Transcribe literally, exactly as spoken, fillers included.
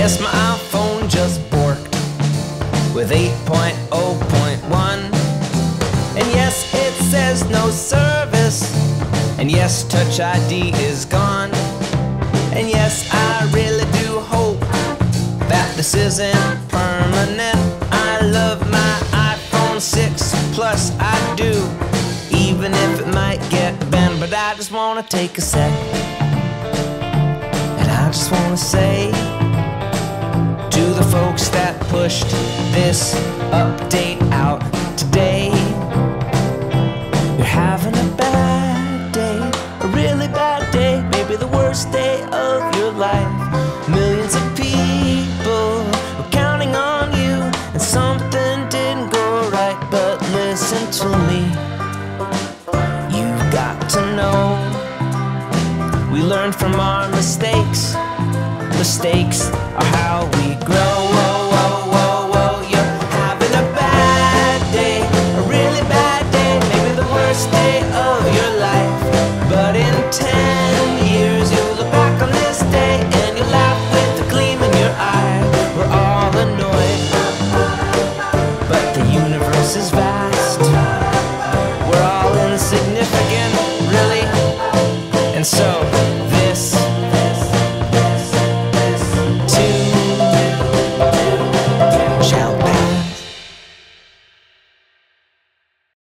Yes, my iPhone just borked with eight point oh point one. And yes, it says no service. And yes, Touch I D is gone. And yes, I really do hope that this isn't permanent. I love my iPhone six Plus, I do, even if it might get bent. But I just wanna take a sec, and I just wanna say to the folks that pushed this update out today, you're having a bad day, a really bad day, maybe the worst day of your life. Millions of people were counting on you, and something didn't go right. But listen to me, you've got to know, we learn from our mistakes. Mistakes are how we grow. Whoa, whoa, whoa, whoa. You're having a bad day, a really bad day, maybe the worst day of your life. But in ten years you'll look back on this day and you'll laugh with a gleam in your eye. We're all annoyed, but the universe is vast. We're all insignificant, really. And so